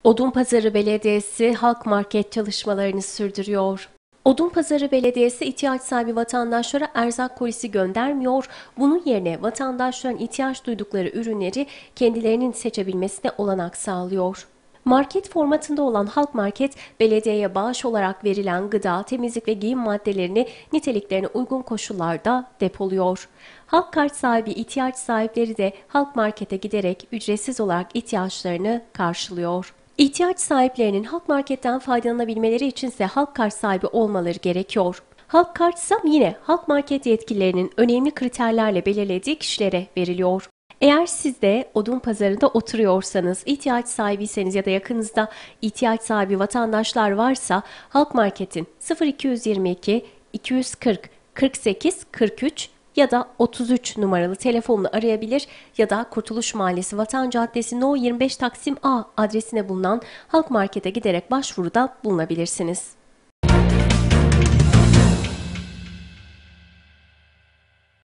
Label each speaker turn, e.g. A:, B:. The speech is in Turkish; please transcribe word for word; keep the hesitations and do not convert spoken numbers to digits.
A: Odunpazarı Belediyesi halk market çalışmalarını sürdürüyor. Odunpazarı Belediyesi ihtiyaç sahibi vatandaşlara erzak kolisi göndermiyor, bunun yerine vatandaşların ihtiyaç duydukları ürünleri kendilerinin seçebilmesine olanak sağlıyor. Market formatında olan Halk Market, belediyeye bağış olarak verilen gıda, temizlik ve giyim maddelerini niteliklerine uygun koşullarda depoluyor. Halk kart sahibi ihtiyaç sahipleri de Halk Market'e giderek ücretsiz olarak ihtiyaçlarını karşılıyor. İhtiyaç sahiplerinin Halk Market'ten faydalanabilmeleri içinse Halk Kart sahibi olmaları gerekiyor. Halk Kart ise yine Halk Market yetkililerinin önemli kriterlerle belirlediği kişilere veriliyor. Eğer siz de Odunpazarı'nda oturuyorsanız, ihtiyaç sahibiyseniz ya da yakınızda ihtiyaç sahibi vatandaşlar varsa Halk Market'in sıfır iki yüz yirmi iki iki yüz kırk kırk sekiz kırk üç ya da otuz üç numaralı telefonla arayabilir ya da Kurtuluş Mahallesi Vatan Caddesi No yirmi beş Taksim A adresine bulunan Halk Market'e giderek başvuruda bulunabilirsiniz.